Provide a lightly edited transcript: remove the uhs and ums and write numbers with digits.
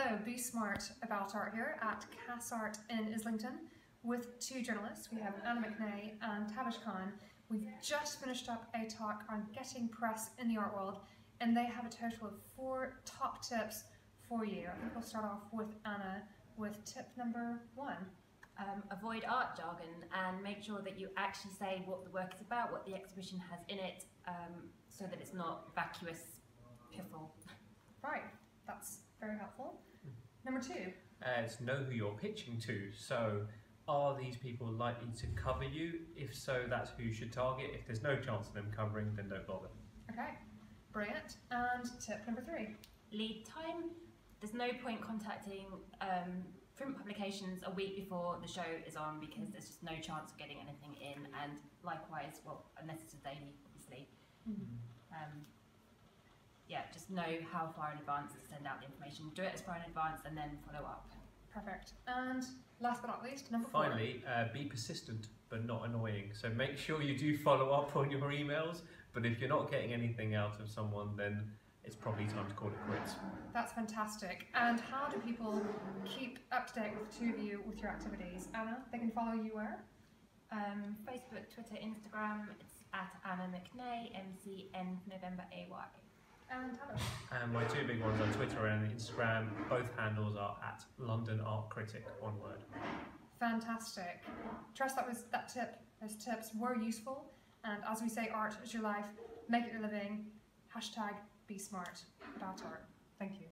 Hello, Be Smart About Art here at Cass Art in Islington with two journalists. We have Anna McNay and Tavish Khan. We've just finished up a talk on getting press in the art world, and they have a total of 4 top tips for you. I think we'll start off with Anna with tip number 1. Avoid art jargon and make sure that you actually say what the work is about, what the exhibition has in it, so that it's not vacuous piffle. Right, that's very helpful. Number 2. It's know who you're pitching to. So, are these people likely to cover you? If so, that's who you should target. If there's no chance of them covering, then don't bother. Okay, brilliant. And tip number 3. Lead time. There's no point contacting print publications a week before the show is on, because there's just no chance of getting anything in, and likewise, well, unless it's a daily, obviously. Yeah, just know how far in advance to send out the information. Do it as far in advance and then follow up. Perfect. And last but not least, number 4. Finally, be persistent but not annoying. So make sure you do follow up on your emails, but if you're not getting anything out of someone, then it's probably time to call it quits. That's fantastic. And how do people keep up to date with the two of you with your activities? Anna, they can follow you where? Facebook, Twitter, Instagram, it's at Anna McNay, MCN November AY. And Tavish. And my 2 big ones on Twitter and Instagram, both handles are at London Art Critic, one word. Fantastic. Trust those tips were useful. And as we say, art is your life. Make it your living. #BeSmartAboutArt. Thank you.